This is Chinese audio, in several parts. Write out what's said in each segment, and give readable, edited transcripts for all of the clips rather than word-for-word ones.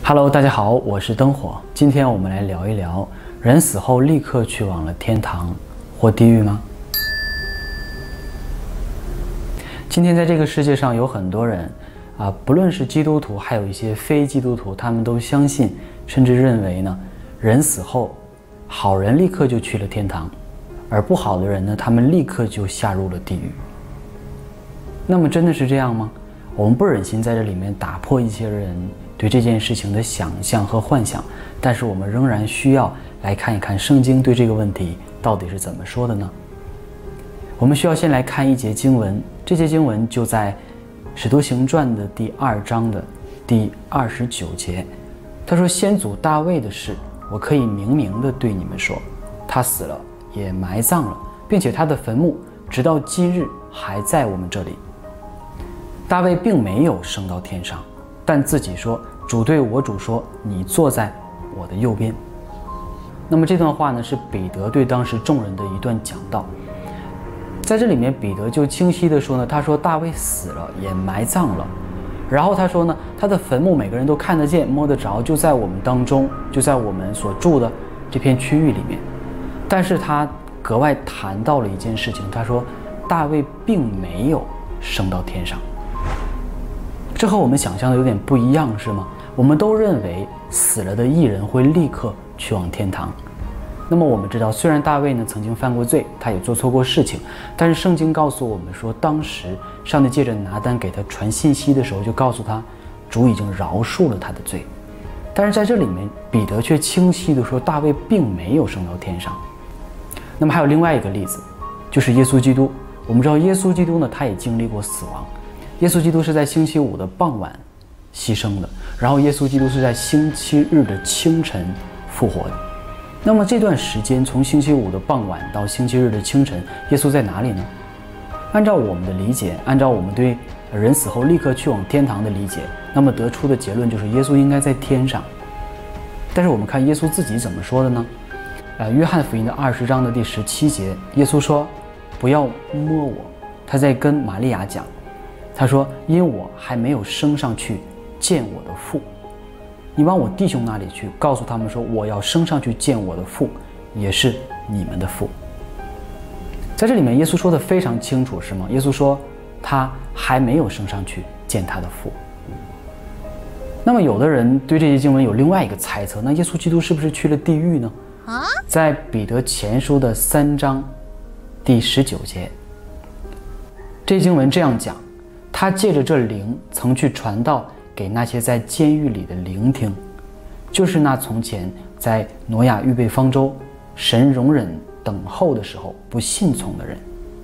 Hello， 大家好，我是灯火。今天我们来聊一聊，人死后立刻去往了天堂或地狱吗？今天在这个世界上有很多人不论是基督徒，还有一些非基督徒，他们都相信，甚至认为呢，人死后，好人立刻就去了天堂，而不好的人呢，他们立刻就下入了地狱。那么真的是这样吗？我们不忍心在这里面打破一些人对这件事情的想象和幻想，但是我们仍然需要来看一看圣经对这个问题到底是怎么说的呢？我们需要先来看一节经文，这节经文就在《使徒行传》的第2章的第29节。他说：“先祖大卫的事，我可以明明的对你们说，他死了，也埋葬了，并且他的坟墓直到今日还在我们这里。大卫并没有升到天上，但自己说，主对我主说，你坐在我的右边。”那么这段话呢，是彼得对当时众人的一段讲道。在这里面，彼得就清晰地说呢，他说大卫死了，也埋葬了，然后他说呢，他的坟墓每个人都看得见摸得着，就在我们当中，就在我们所住的这片区域里面。但是他格外谈到了一件事情，他说大卫并没有升到天上。这和我们想象的有点不一样，是吗？我们都认为死了的义人会立刻去往天堂。那么我们知道，虽然大卫呢曾经犯过罪，他也做错过事情，但是圣经告诉我们说，当时上帝借着拿单给他传信息的时候，就告诉他，主已经饶恕了他的罪。但是在这里面，彼得却清晰地说，大卫并没有升到天上。那么还有另外一个例子，就是耶稣基督。我们知道耶稣基督呢，他也经历过死亡。耶稣基督是在星期五的傍晚牺牲的，然后耶稣基督是在星期日的清晨复活的。那么这段时间，从星期五的傍晚到星期日的清晨，耶稣在哪里呢？按照我们的理解，按照我们对人死后立刻去往天堂的理解，那么得出的结论就是耶稣应该在天上。但是我们看耶稣自己怎么说的呢？约翰福音的20章的第17节，耶稣说：“不要摸我。”他在跟玛利亚讲，他说：“因我还没有升上去见我的父。你往我弟兄那里去，告诉他们说，我要升上去见我的父，也是你们的父。”在这里面，耶稣说的非常清楚，是吗？耶稣说他还没有升上去见他的父。那么有的人对这些经文有另外一个猜测，那耶稣基督是不是去了地狱呢？在彼得前书的3章第19节，这经文这样讲：他借着这灵曾去传道给那些在监狱里的聆听，就是那从前在挪亚预备方舟，神容忍等候的时候不信从的人。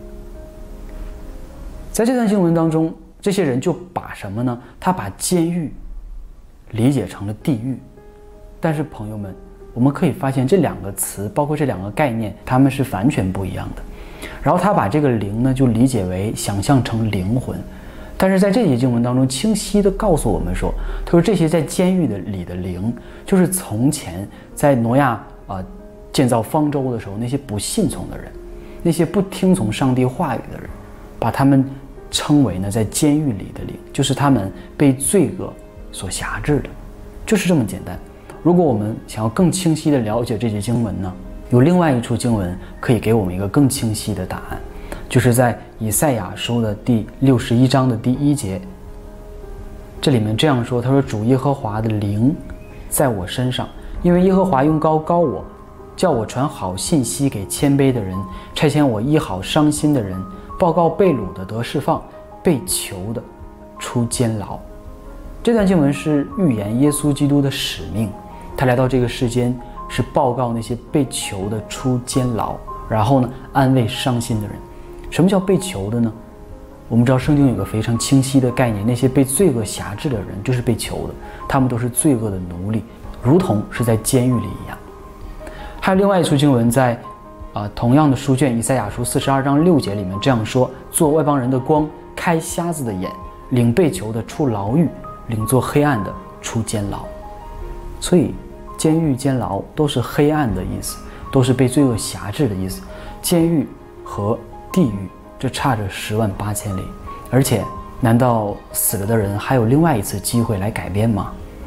在这段经文当中，这些人就把什么呢？他把监狱理解成了地狱。但是朋友们，我们可以发现这两个词，包括这两个概念，它们是完全不一样的。然后他把这个灵呢，就理解为想象成灵魂。但是在这节经文当中，清晰地告诉我们说，他说这些在监狱里的灵，就是从前在挪亚建造方舟的时候，那些不信从的人，那些不听从上帝话语的人，把他们称为呢在监狱里的灵，就是他们被罪恶所辖制的，就是这么简单。如果我们想要更清晰地了解这节经文呢，有另外一处经文可以给我们一个更清晰的答案。就是在以赛亚书的第61章的第1节，这里面这样说，他说：“主耶和华的灵在我身上，因为耶和华用膏膏我，叫我传好信息给谦卑的人，差遣我医好伤心的人，报告被掳的得释放，被囚的出监牢。”这段经文是预言耶稣基督的使命，他来到这个世间是报告那些被囚的出监牢，然后呢安慰伤心的人。什么叫被囚的呢？我们知道圣经有个非常清晰的概念，那些被罪恶辖制的人就是被囚的，他们都是罪恶的奴隶，如同是在监狱里一样。还有另外一处经文在同样的书卷以赛亚书42章6节里面这样说：“做外邦人的光，开瞎子的眼，领被囚的出牢狱，领做黑暗的出监牢。”所以监狱监牢都是黑暗的意思，都是被罪恶辖制的意思。监狱和地狱这差着10万8千里，而且难道死了的人还有另外一次机会来改变吗？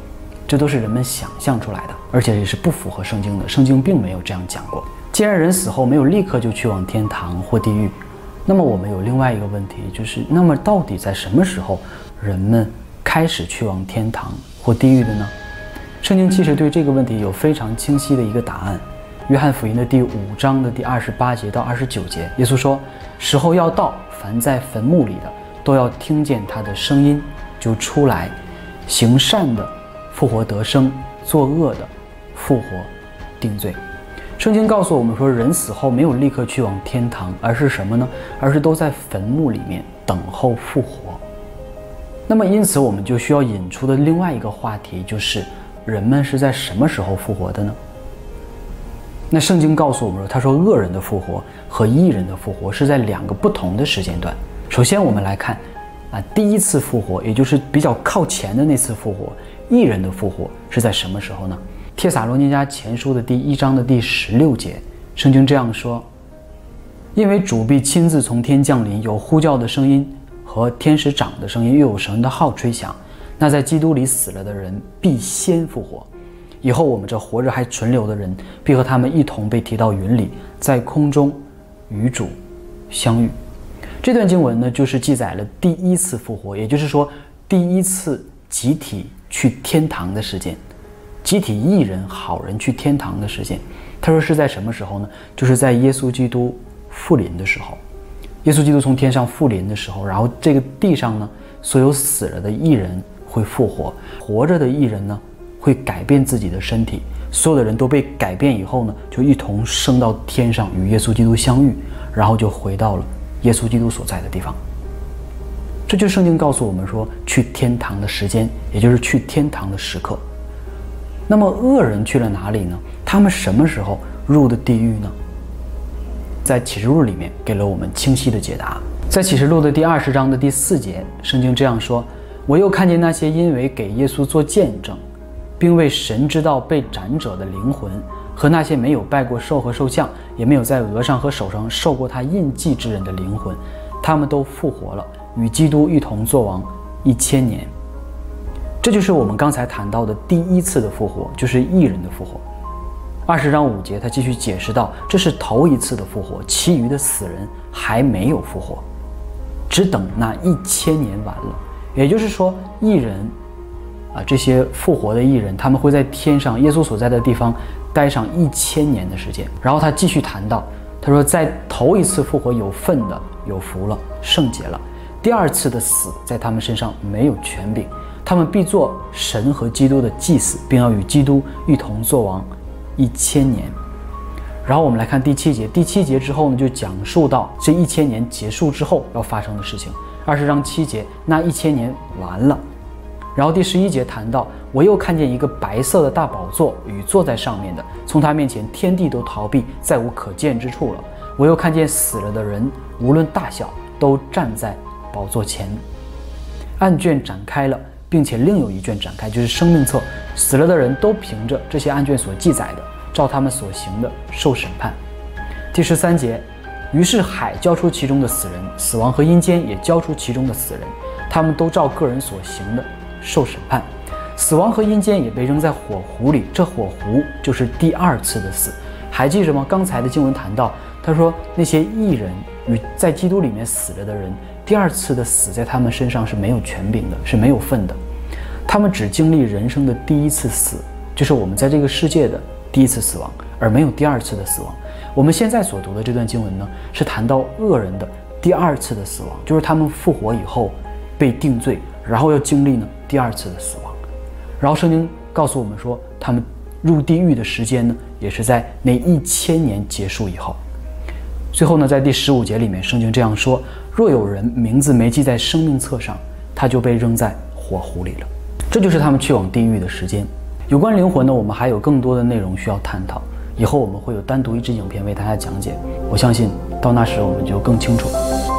这都是人们想象出来的，而且也是不符合圣经的。圣经并没有这样讲过。既然人死后没有立刻就去往天堂或地狱，那么我们有另外一个问题，就是那么到底在什么时候人们开始去往天堂或地狱的呢？圣经其实对这个问题有非常清晰的一个答案。约翰福音的第5章的第28节到29节，耶稣说：时候要到，凡在坟墓里的都要听见他的声音，就出来，行善的复活得生，作恶的复活定罪。圣经告诉我们说，人死后没有立刻去往天堂，而是什么呢？而是都在坟墓里面等候复活。那么因此我们就需要引出的另外一个话题，就是人们是在什么时候复活的呢？那圣经告诉我们说，他说恶人的复活和义人的复活是在2个不同的时间段。首先我们来看第一次复活，也就是比较靠前的那次复活，义人的复活是在什么时候呢？帖撒罗尼迦前书的第1章的第16节，圣经这样说：因为主必亲自从天降临，有呼叫的声音和天使长的声音，又有神的号吹响，那在基督里死了的人必先复活。以后我们这活着还存留的人，必和他们一同被提到云里，在空中与主相遇。这段经文呢，就是记载了第一次复活，也就是说第一次集体去天堂的时间，集体义人好人去天堂的时间。他说是在什么时候呢？就是在耶稣基督复临的时候。耶稣基督从天上复临的时候，然后这个地上呢，所有死了的义人会复活，活着的义人呢会改变自己的身体，所有的人都被改变以后呢，就一同升到天上与耶稣基督相遇，然后就回到了耶稣基督所在的地方。这就是圣经告诉我们说去天堂的时间，也就是去天堂的时刻。那么恶人去了哪里呢？他们什么时候入的地狱呢？在启示录里面给了我们清晰的解答。在启示录的第20章的第4节，圣经这样说：我又看见那些因为给耶稣做见证，并为神之道被斩者的灵魂，和那些没有拜过兽和兽像，也没有在额上和手上受过他印记之人的灵魂，他们都复活了，与基督一同作王1000年。这就是我们刚才谈到的第一次的复活，就是义人的复活。20章5节他继续解释到，这是头一次的复活，其余的死人还没有复活，只等那1000年完了。也就是说，义人这些复活的义人，他们会在天上耶稣所在的地方待上1000年的时间。然后他继续谈到，他说在头一次复活有份的有福了，圣洁了。第二次的死在他们身上没有权柄，他们必做神和基督的祭司，并要与基督一同作王1000年。然后我们来看第7节，第7节之后呢，就讲述到这1000年结束之后要发生的事情。20章7节，那1000年完了。然后第11节谈到，我又看见一个白色的大宝座与坐在上面的，从他面前天地都逃避，再无可见之处了。我又看见死了的人，无论大小，都站在宝座前。案卷展开了，并且另有一卷展开，就是生命册。死了的人都凭着这些案卷所记载的，照他们所行的受审判。第13节，于是海交出其中的死人，死亡和阴间也交出其中的死人，他们都照个人所行的受审判。死亡和阴间也被扔在火湖里，这火湖就是第二次的死。还记着吗？刚才的经文谈到，他说那些义人与在基督里面死了的人，第二次的死在他们身上是没有权柄的，是没有份的。他们只经历人生的第一次死，就是我们在这个世界的第一次死亡，而没有第二次的死亡。我们现在所读的这段经文呢，是谈到恶人的第二次的死亡，就是他们复活以后被定罪，然后要经历呢第二次的死亡。然后圣经告诉我们说，他们入地狱的时间呢，也是在那1000年结束以后。最后呢，在第15节里面，圣经这样说：若有人名字没记在生命册上，他就被扔在火湖里了。这就是他们去往地狱的时间。有关灵魂呢，我们还有更多的内容需要探讨，以后我们会有单独一支影片为大家讲解。我相信到那时我们就更清楚了。